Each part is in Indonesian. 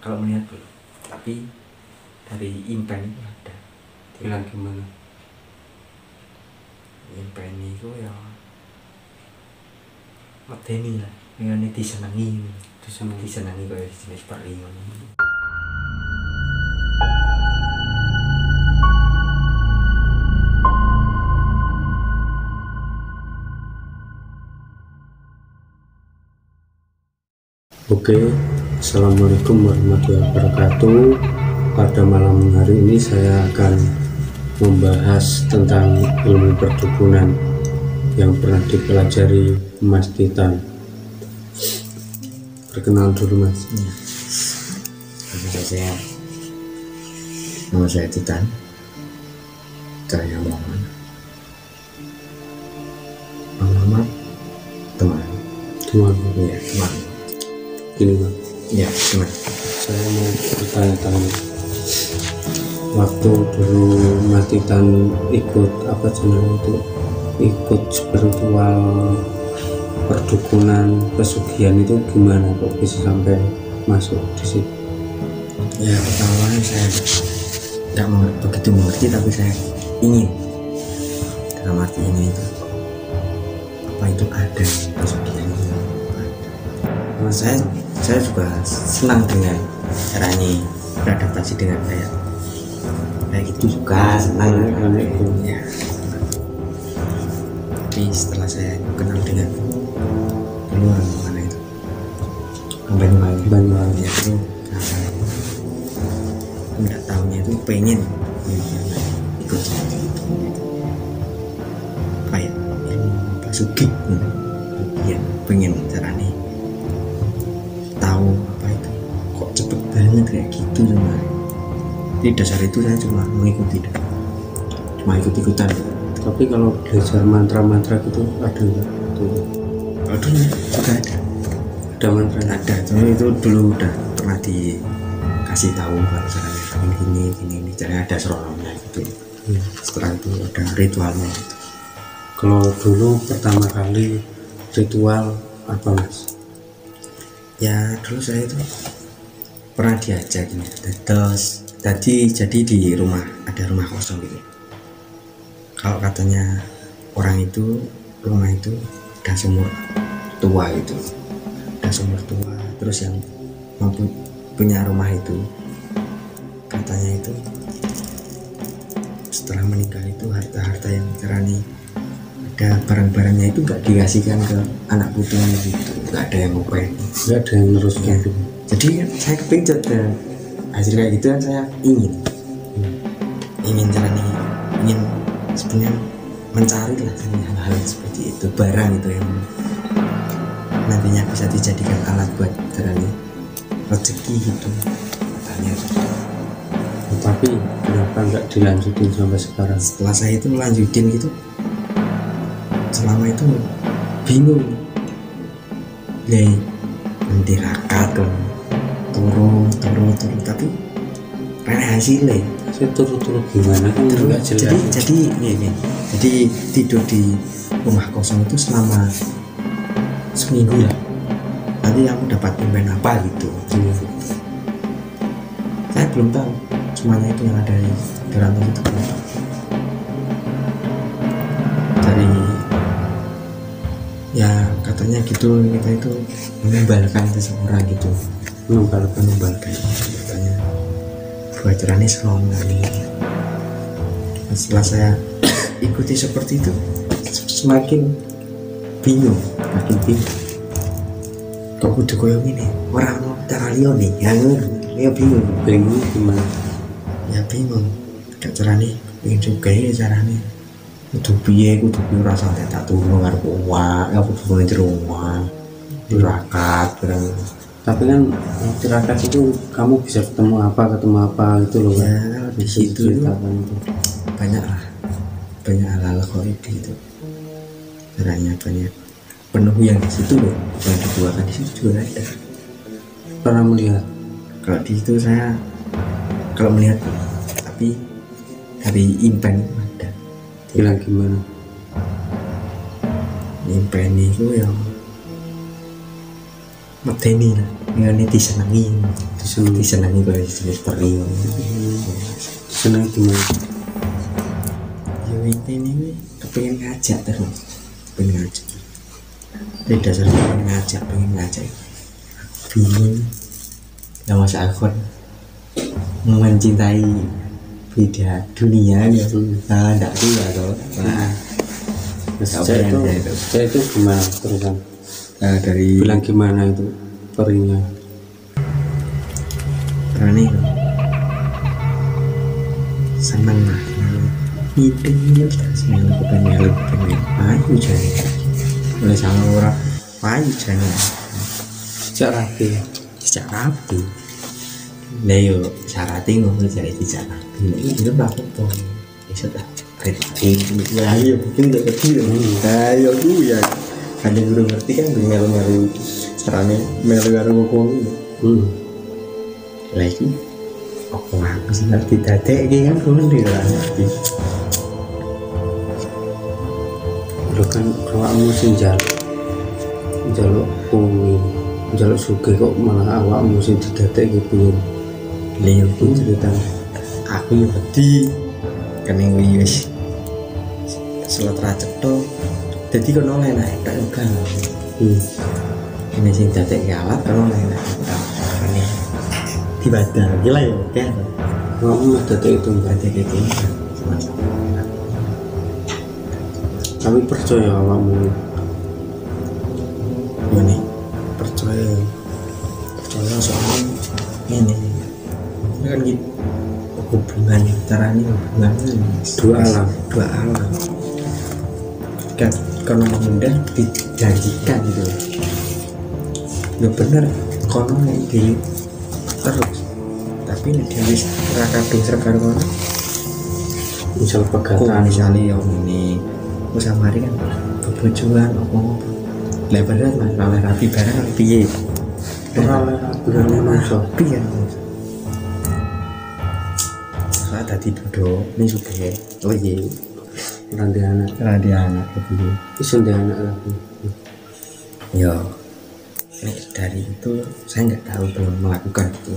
kalau melihat belum, tapi dari impen itu ada. Bilang gimana? Impen itu ya medeni lah, ini disenangi kayak jenis palingan. Oke, assalamualaikum warahmatullahi wabarakatuh. Pada malam hari ini saya akan membahas tentang ilmu perdukunan yang pernah dipelajari Mas Titan. Perkenalan dulu Mas. Nama saya Titan. Saya Muhammad. Muhammad teman. Ya, teman. Gini Mas. Ya, teman. Saya mau bertanya-tanya. Waktu dulu Mas Titan ikut apa itu? Ikut spiritual perdukunan pesugihan itu gimana kok bisa sampai masuk di situ? Ya, pertama saya nggak begitu mengerti, tapi saya ingin, dalam arti ini itu apa itu ada pesugihan itu ada. Saya juga senang dengan caranya beradaptasi dengan kayak gitu juga, senang ya. Tapi setelah saya kenal dengan dulu orang mana itu Banyuwangi ya, itu nggak tahunya itu pengen ikut seperti itu, kayak ilmu pasugi ya, pengen caranya tahu apa itu kok cepet banget kayak gitu sama. Di dasar itu saya cuma mengikuti, cuma ikut-ikutan. Tapi kalau belajar mantra-mantra gitu ada nggak? Kalau dulu juga ada mantra, ada. Cuma itu dulu udah pernah dikasih tahu kalau caranya gini caranya, ada seronoknya gitu. Setelah itu ada ritualnya gitu. Kalau dulu pertama kali ritual apa Mas? Ya dulu saya itu pernah diajak ini, terus jadi di rumah, ada rumah kosong gitu. Kalau katanya orang itu rumah itu udah sumur tua gitu, udah sumur tua, terus yang mampu punya rumah itu katanya itu setelah meninggal itu harta-harta yang terani ada barang-barangnya itu nggak dikasihkan ke anak putunya gitu, nggak ada yang ngopain, nggak ada yang neruskan gitu. Jadi saya kepincut dan hasil kayak gitu kan saya ingin jalani, ingin sebenarnya mencari lah hal-hal seperti itu, barang itu yang nantinya bisa dijadikan alat buat jalani rezeki gitu katanya. Tapi kenapa nggak dilanjutin sampai sekarang? Setelah saya itu melanjutin gitu, selama itu bingung nanti rakat kan turun tapi karena hasilnya saya turun gimana kan nggak jelas. jadi tidur di rumah kosong itu selama seminggu lah, nanti aku dapat impen apa gitu. Saya belum tahu semuanya itu yang ada di dalam itu, dari ya katanya gitu, kita itu mengembalikan seseorang gitu, mengembalikan katanya buat caranya selama ini. Setelah saya ikuti seperti itu semakin bingung kok kudu koyo ngene, orang cara liya nih ya bingung gimana ya, bingung gak carane pengen juga ya carane kudu piye rasa tak turun karo uang ya kudu nang rumah tirakat barang. Tapi kan tirakat itu kamu bisa ketemu apa itu loh ya, kan di situ itu banyak hal-hal kok itu caranya, banyak penuh yang di situ loh, yang dibuatkan di situ juga ada. Pernah melihat? Kalau di situ saya kalau melihat, tapi dari impen ada. Bilang gimana? Impen itu yang medeni lah, yang disenangi disenangi kalau jenis peri. Seneng gimana? Ya ini kepengen ngajak terus, pengen ngajak. Dari dasarnya pengen ngajak. Bingung. Nah masa aku mencintai beda dunia ya. Nah enggak juga toh. Nah, saya itu gimana terusan? Nah, dari Bilang gimana itu perinya? Rani seneng lah. Itu semuanya aku pengen ayo jadi. Oleh sama orang ayo jadi. Sejak rapi. Lah yo syaratnya ngomong jadi tidak rapi. Itu berapa pun? Ya sudah. Ya iya mungkin udah kecil. Ayo tuh ya. Kan yang belum ngerti kan melu-melu caranya melu karo ngomong. Lah iki aku sih ngerti dadek iki kan kuwi ora ngerti. Lu kan awakmu sing njaluk kuwi njaluk sugih kok malah awakmu sing didadek iki piye? Lah yo ku cerita aku yo wedi kan iki wis salat ra cetho dadi kono enak tak enggak. Ini sing dadek alat kono enak ini dibadal gila ya kan awakmu dadek itu dadek iki tapi percaya awakmu ini percaya soalnya ini kan gitu hubungan caranya hubungan dua alam kan kalau mudah dijanjikan gitu ya bener kono di terus tapi nek dhewe ora kadung sergar kono misal pegatan misalnya yang ini usamari kan kebojoan apa lebaran malah rapi barang piye ora bener maksud piye saya tadi duduk ini supaya oh iya nanti anak piye iso ndek anak lagi ya dari itu saya nggak tahu belum melakukan itu.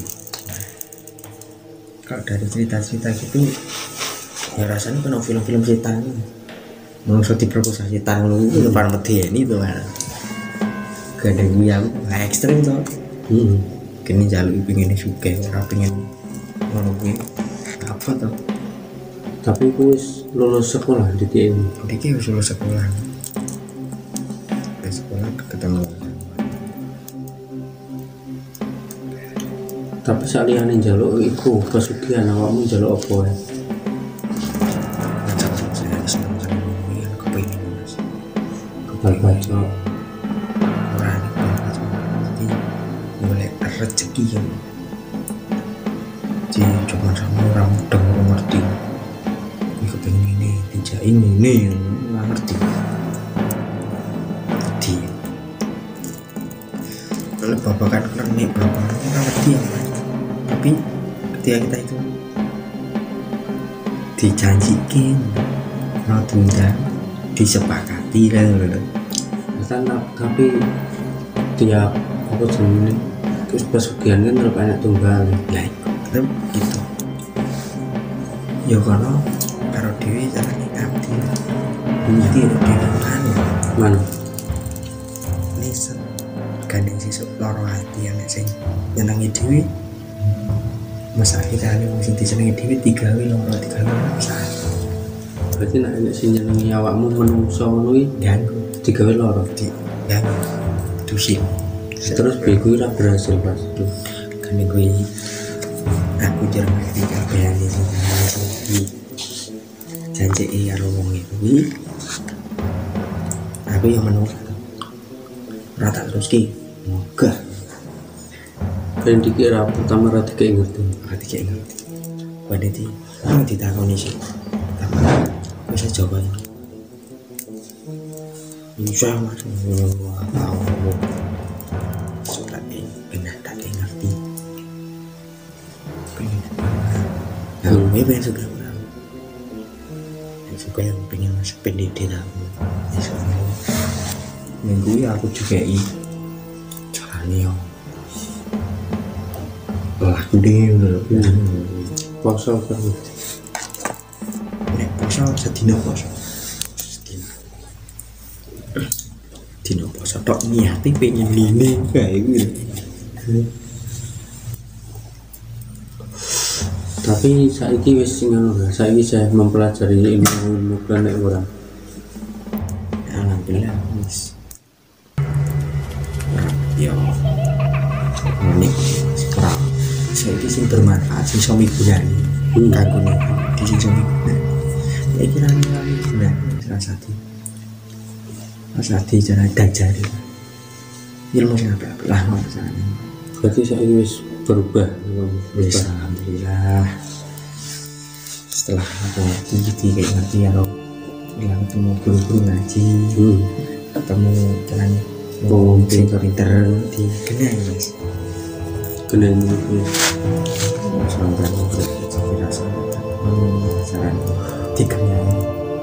Kalau dari cerita-cerita gitu ya rasanya kena film-film setan manusia diperkosa setan itu depan medeni itu kan gak ada gue yang ekstrim tuh kini jalur pengen suka orang pengen ngomongin apa tuh tapi gue lulus sekolah di TN dia harus lulus sekolah ketemu tapi saliyane njaluk iku pesugihan awakmu njaluk apa ya? Saya senang sekali yang kepengen mas Baca orang jadi mulai rezeki yang jadi cuma sama orang muda orang ngerti ini kepengen ini dijain ini yang nggak ngerti jadi kalau bapak kan nih bapak nggak ngerti ya mas tapi ketika kita itu dijanjikan mau tunda disepakati lah tapi tiap apa jenis terus pesugihan kan terlalu banyak tunggal lah itu gitu ya kalau dewi caranya ngabdi mesti dewi mana ini gandeng sisuk loro hati yang sing nyenangi dewi masa kita ini mesti disenangi dewi tiga loro masalah berarti nak ini sih nyenangi awakmu menungso nui ganggu tiga loro ganggu dusin terus bego lah berhasil pas itu kan gue aku jarang ngerti kabehan ini janji iya ngomong itu aku yang menurut rata terus ki enggak kan dikira pertama rata kayak ngerti pada itu aku ditakoni sih pertama bisa jawabannya bisa mas tahu surat ini benar tak ngerti nah gue pengen suka suka yang pengen masuk pendidik aku minggu ya aku juga caranya lah gede lho. Poso terus. Nek poso sedina poso. Dino poso tok niate pengen ngene kae kuwi. Tapi saiki wis sing saiki saya mempelajari ilmu planet ora. Alhamdulillah wis. Yo. Ini sekarang saiki sing bermanfaat sing iso migunani kanggo di sing iso migunani. Ya kirane migunani rasati cara dajari. Ilmu sing apik-apik lah maksane. Berarti saiki wis berubah. Alhamdulillah. Setelah aku ngerti kayak ngerti ya lo bilang ketemu guru-guru ngaji, ketemu jalan pinter di kenai mas, kenai sampai aku rasa saran di kenai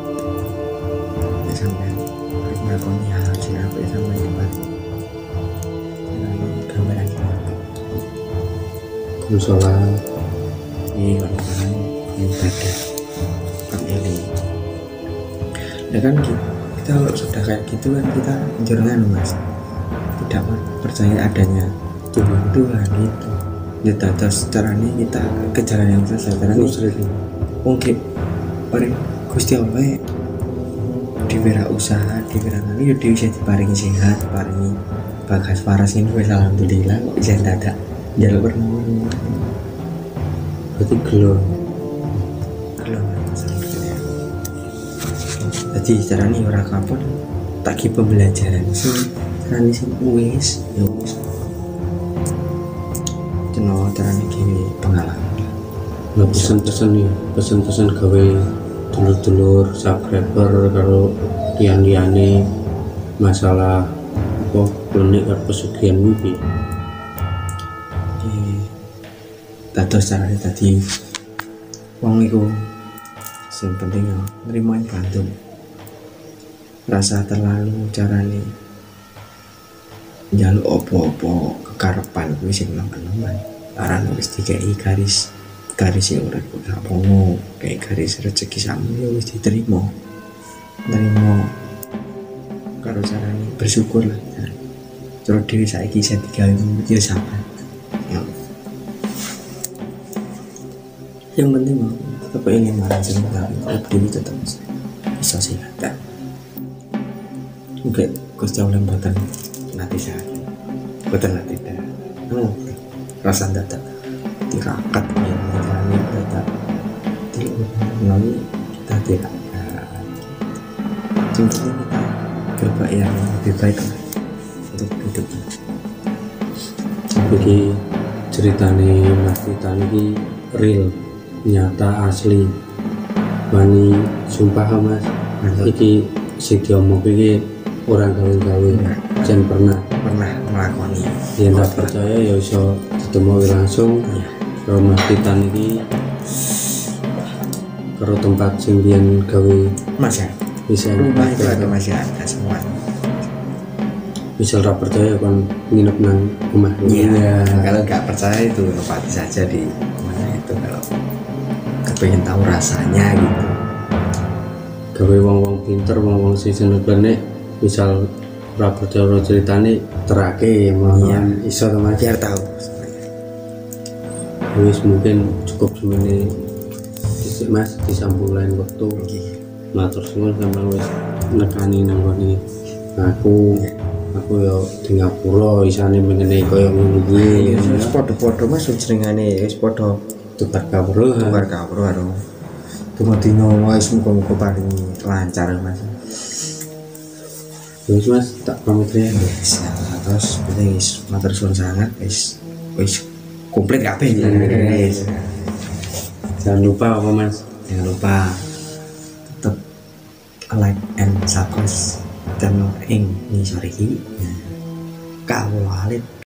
sampai melakukan hal siapa sampai dapat gambaran sholat ini orang-orang ibadah kan ini ya kan kita kalau sudah kayak gitu kan kita jangan mas tidak percaya adanya Tuhan itu ya terus caranya kita ke jalan yang sesat caranya mungkin paling Gusti Allah diberi usaha diberi kali ya dia bisa diparingi sehat paringi bagas paras ini alhamdulillah kok bisa dadak jalur bernomor berarti gelor jadi caranya orang kapal tak kira pembelajaran sih caranya sih wis ceno caranya gini pengalaman nah pesan-pesan nih pesan-pesan gawe dulur-dulur subscriber kalau lian-liane masalah apa klinik pesugihan mimpi dados caranya tadi wong iku sing penting nrimo bantu rasa terlalu carane njaluk opo-opo kekarepan kuwi sing lemah-lemah arane wis dikei garis yang ora sapomo kayak garis rezeki samu ya wis diterima karo carane bersyukur lah terus dhewe saiki saya digawe ya sabar yang penting mau tetap ingin marah sebentar diri tetap bisa silakan mungkin Gusti Allah buatan nanti saya buatan nanti dah rasa data tirakat yang menjalani data melalui kita tidak contohnya kita berbuat yang lebih baik untuk hidup jadi ceritanya Mas Titan ini real nyata asli wani sumpah mas iki sing diomong iki orang gawe-gawe jan pernah melakoni yang tak percaya ya iso ketemu langsung karo Mas Titan iki karo tempat sing biyen gawe mas ya bisa masih ada semua bisa ora percaya kan nginep nang rumah ya kalau nggak percaya itu tempati saja di mana itu kalau pengen tahu rasanya gitu gawe wong-wong pinter wong-wong sing seneng planet misal ora percaya ceritane terake mohon iso teman biar tahu wis mungkin cukup semene disik mas disambung lain waktu matur suwun sampeyan wis nekani nang ngene aku yo di ngapura isane mengenai koyo ngono kuwi wis padha-padha mas jenengane wis padha tukar kabur karo tumodino wis muga-muga paling lancar mas wis mas tak pamit ya terus wis matur suwun sangat wis komplit kabeh jangan lupa apa mas jangan lupa tetap like and subscribe channel ing ngisor iki kawula alit